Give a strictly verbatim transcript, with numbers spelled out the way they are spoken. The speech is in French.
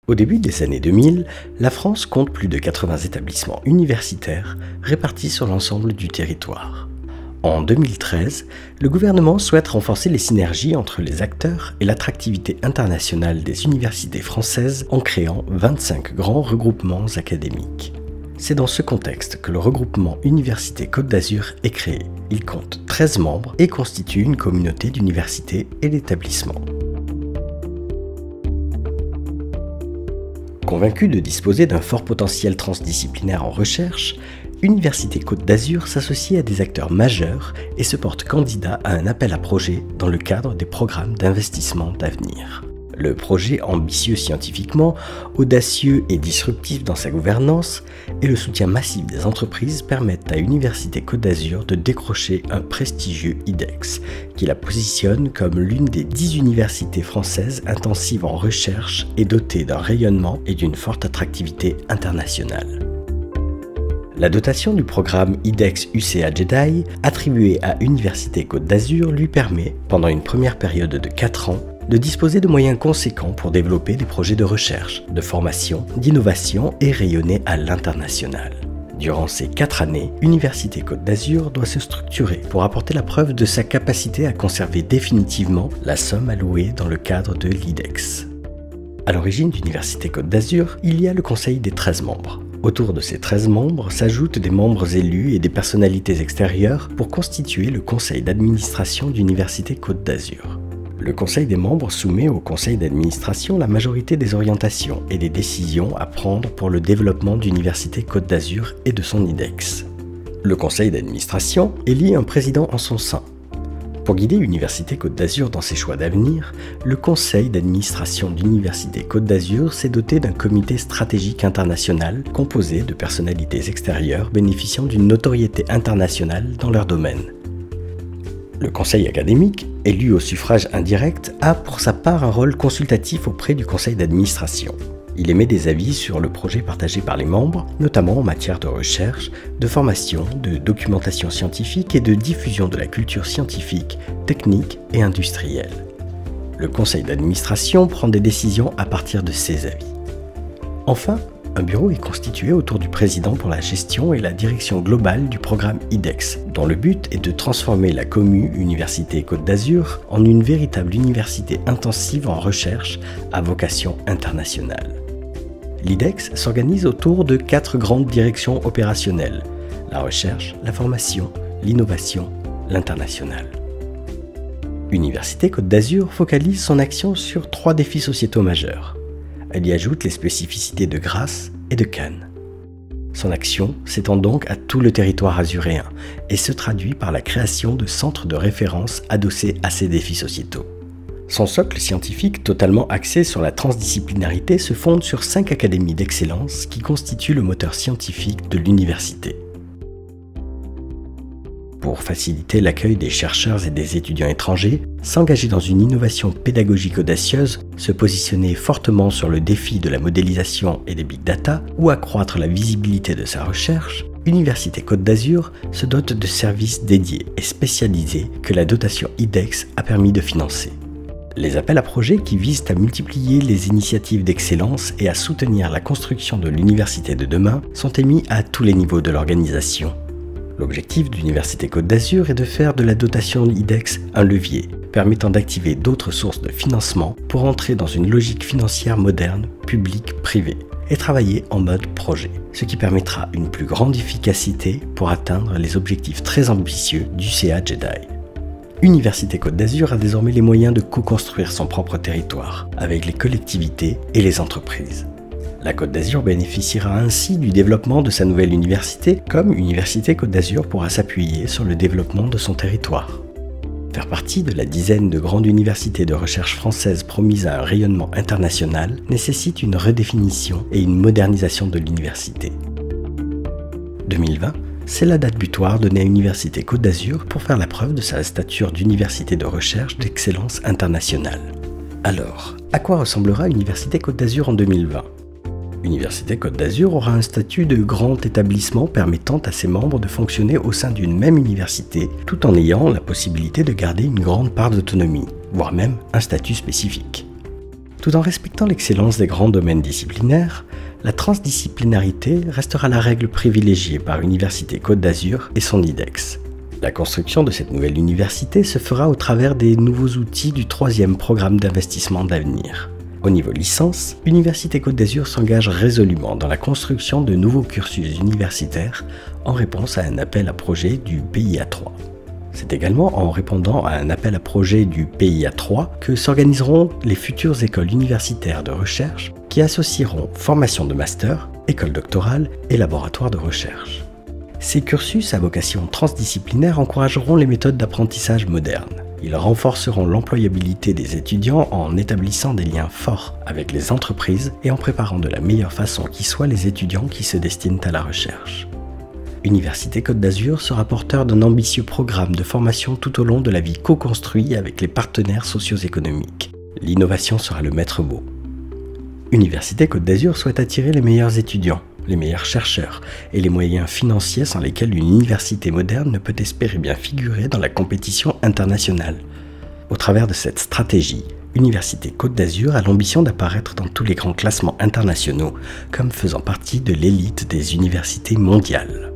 Au début des années deux mille, la France compte plus de quatre-vingts établissements universitaires répartis sur l'ensemble du territoire. En deux mille treize, le gouvernement souhaite renforcer les synergies entre les acteurs et l'attractivité internationale des universités françaises en créant vingt-cinq grands regroupements académiques. C'est dans ce contexte que le regroupement Université Côte d'Azur est créé. Il compte treize membres et constitue une communauté d'universités et d'établissements. Convaincu de disposer d'un fort potentiel transdisciplinaire en recherche, Université Côte d'Azur s'associe à des acteurs majeurs et se porte candidat à un appel à projet dans le cadre des programmes d'investissement d'avenir. Le projet, ambitieux scientifiquement, audacieux et disruptif dans sa gouvernance, et le soutien massif des entreprises permettent à Université Côte d'Azur de décrocher un prestigieux I D E X, qui la positionne comme l'une des dix universités françaises intensives en recherche et dotée d'un rayonnement et d'une forte attractivité internationale. La dotation du programme I D E X U C A JEDI, attribuée à Université Côte d'Azur, lui permet, pendant une première période de quatre ans, de disposer de moyens conséquents pour développer des projets de recherche, de formation, d'innovation et rayonner à l'international. Durant ces quatre années, Université Côte d'Azur doit se structurer pour apporter la preuve de sa capacité à conserver définitivement la somme allouée dans le cadre de l'I D E X. À l'origine d'Université Côte d'Azur, il y a le conseil des treize membres. Autour de ces treize membres s'ajoutent des membres élus et des personnalités extérieures pour constituer le conseil d'administration d'Université Côte d'Azur. Le conseil des membres soumet au conseil d'administration la majorité des orientations et des décisions à prendre pour le développement d'Université Côte d'Azur et de son I D E X. Le conseil d'administration élit un président en son sein. Pour guider Université Côte d'Azur dans ses choix d'avenir, le conseil d'administration d'Université Côte d'Azur s'est doté d'un comité stratégique international composé de personnalités extérieures bénéficiant d'une notoriété internationale dans leur domaine. Le conseil académique, élu au suffrage indirect, a pour sa part un rôle consultatif auprès du conseil d'administration. Il émet des avis sur le projet partagé par les membres, notamment en matière de recherche, de formation, de documentation scientifique et de diffusion de la culture scientifique, technique et industrielle. Le conseil d'administration prend des décisions à partir de ces avis. Enfin, un bureau est constitué autour du président pour la gestion et la direction globale du programme I D E X, dont le but est de transformer la commu Université Côte d'Azur en une véritable université intensive en recherche à vocation internationale. L'I D E X s'organise autour de quatre grandes directions opérationnelles: la recherche, la formation, l'innovation, l'international. Université Côte d'Azur focalise son action sur trois défis sociétaux majeurs. Elle y ajoute les spécificités de Grasse et de Cannes. Son action s'étend donc à tout le territoire azuréen et se traduit par la création de centres de référence adossés à ces défis sociétaux. Son socle scientifique, totalement axé sur la transdisciplinarité, se fonde sur cinq académies d'excellence qui constituent le moteur scientifique de l'université. Pour faciliter l'accueil des chercheurs et des étudiants étrangers, s'engager dans une innovation pédagogique audacieuse, se positionner fortement sur le défi de la modélisation et des big data, ou accroître la visibilité de sa recherche, Université Côte d'Azur se dote de services dédiés et spécialisés que la dotation I D E X a permis de financer. Les appels à projets qui visent à multiplier les initiatives d'excellence et à soutenir la construction de l'université de demain sont émis à tous les niveaux de l'organisation. L'objectif d'Université Côte d'Azur est de faire de la dotation I D E X un levier permettant d'activer d'autres sources de financement pour entrer dans une logique financière moderne, publique-privée, et travailler en mode projet, ce qui permettra une plus grande efficacité pour atteindre les objectifs très ambitieux du U C A JEDI. Université Côte d'Azur a désormais les moyens de co-construire son propre territoire avec les collectivités et les entreprises. La Côte d'Azur bénéficiera ainsi du développement de sa nouvelle université, comme Université Côte d'Azur pourra s'appuyer sur le développement de son territoire. Faire partie de la dizaine de grandes universités de recherche françaises promises à un rayonnement international nécessite une redéfinition et une modernisation de l'université. deux mille vingt, c'est la date butoir donnée à Université Côte d'Azur pour faire la preuve de sa stature d'université de recherche d'excellence internationale. Alors, à quoi ressemblera Université Côte d'Azur en deux mille vingt ? Université Côte d'Azur aura un statut de grand établissement permettant à ses membres de fonctionner au sein d'une même université, tout en ayant la possibilité de garder une grande part d'autonomie, voire même un statut spécifique. Tout en respectant l'excellence des grands domaines disciplinaires, la transdisciplinarité restera la règle privilégiée par Université Côte d'Azur et son I D E X. La construction de cette nouvelle université se fera au travers des nouveaux outils du troisième programme d'investissement d'avenir. Au niveau licence, Université Côte d'Azur s'engage résolument dans la construction de nouveaux cursus universitaires en réponse à un appel à projet du P I A trois. C'est également en répondant à un appel à projet du P I A trois que s'organiseront les futures écoles universitaires de recherche qui associeront formation de master, école doctorale et laboratoire de recherche. Ces cursus à vocation transdisciplinaire encourageront les méthodes d'apprentissage modernes. Ils renforceront l'employabilité des étudiants en établissant des liens forts avec les entreprises et en préparant de la meilleure façon qui soit les étudiants qui se destinent à la recherche. Université Côte d'Azur sera porteur d'un ambitieux programme de formation tout au long de la vie co-construit avec les partenaires socio-économiques. L'innovation sera le maître mot. Université Côte d'Azur souhaite attirer les meilleurs étudiants, les meilleurs chercheurs et les moyens financiers sans lesquels une université moderne ne peut espérer bien figurer dans la compétition internationale. Au travers de cette stratégie, Université Côte d'Azur a l'ambition d'apparaître dans tous les grands classements internationaux comme faisant partie de l'élite des universités mondiales.